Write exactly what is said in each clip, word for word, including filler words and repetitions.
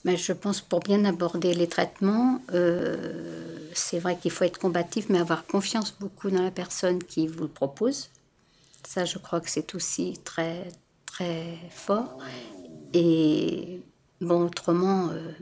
Mais je pense pour bien aborder les traitements, euh, c'est vrai qu'il faut être combatif, mais avoir confiance beaucoup dans la personne qui vous le propose. Ça, je crois que c'est aussi très, très fort. Et bon, autrement, euh,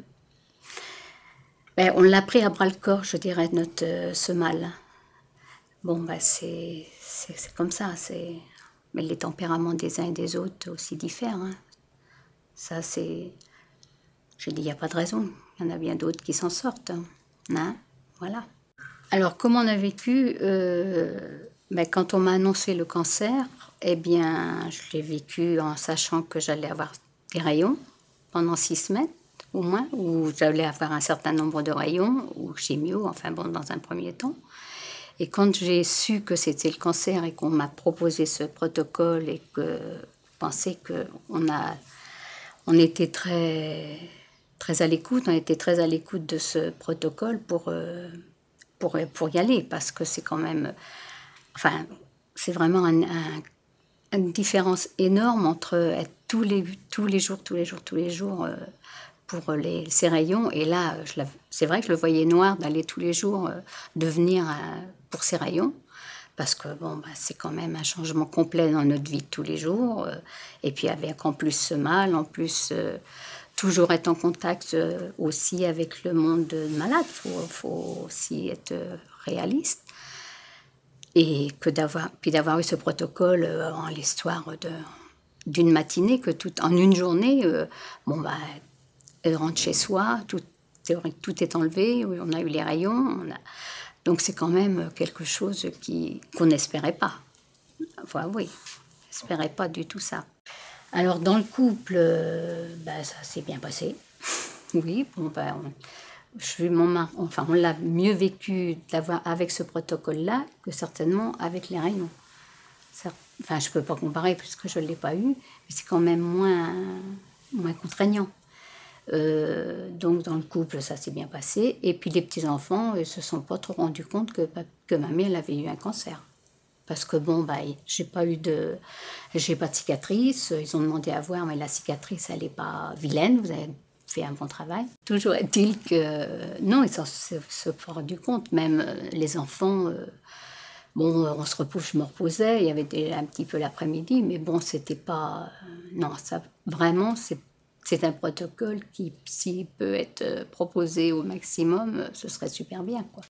ben, on l'a pris à bras le corps, je dirais, notre, euh, ce mal. Bon, ben, c'est c'est- c'est comme ça. C'est... Mais les tempéraments des uns et des autres aussi diffèrent, hein. Ça, c'est... Je dis, il n'y a pas de raison. Il y en a bien d'autres qui s'en sortent, hein. Hein. Voilà. Alors, comment on a vécu euh, ben, quand on m'a annoncé le cancer, eh bien, je l'ai vécu en sachant que j'allais avoir des rayons pendant six semaines, au moins, où j'allais avoir un certain nombre de rayons, ou chimio, enfin bon, dans un premier temps. Et quand j'ai su que c'était le cancer et qu'on m'a proposé ce protocole et que je pensais qu'on a, on était très, très à l'écoute, on était très à l'écoute de ce protocole pour, euh, pour, pour y aller, parce que c'est quand même, enfin, c'est vraiment un, un, une différence énorme entre être tous les, tous les jours, tous les jours, tous les jours euh, pour les, ces rayons. Et là, c'est vrai que je le voyais noir d'aller tous les jours, euh, de venir euh, pour ces rayons. Parce que bon, bah, c'est quand même un changement complet dans notre vie de tous les jours. Euh, et puis avec en plus ce mal, en plus euh, toujours être en contact euh, aussi avec le monde malade. Il faut, faut aussi être euh, réaliste. Et que d'avoir, puis d'avoir eu ce protocole euh, en l'histoire de, d'une matinée, que tout, en une journée, euh, bon bah, elle rentre chez soi, tout, tout est enlevé, on a eu les rayons, on a, donc c'est quand même quelque chose qui, qu'on n'espérait pas. Enfin oui, on n'espérait pas du tout ça. Alors dans le couple, euh, bah, ça s'est bien passé. Oui, bon, bah, on, je suis mon mari, enfin on l'a mieux vécu d'avoir avec ce protocole-là que certainement avec les rayons. Ça, enfin, je ne peux pas comparer puisque je ne l'ai pas eu, mais c'est quand même moins, moins contraignant. Euh, donc dans le couple, ça s'est bien passé. Et puis les petits-enfants, ils ne se sont pas trop rendus compte que, que mamie, elle avait eu un cancer. Parce que bon, bah, j'ai pas eu de, j'ai pas de cicatrice. Ils ont demandé à voir, mais la cicatrice, elle n'est pas vilaine. Vous avez fait un bon travail. Toujours est-il que non, ils ne se sont pas rendus compte. Même les enfants, euh, bon, on se repose, je me reposais. Il y avait déjà un petit peu l'après-midi, mais bon, c'était pas, non, ça vraiment, c'est c'est un protocole qui, s'il peut être proposé au maximum, ce serait super bien, quoi.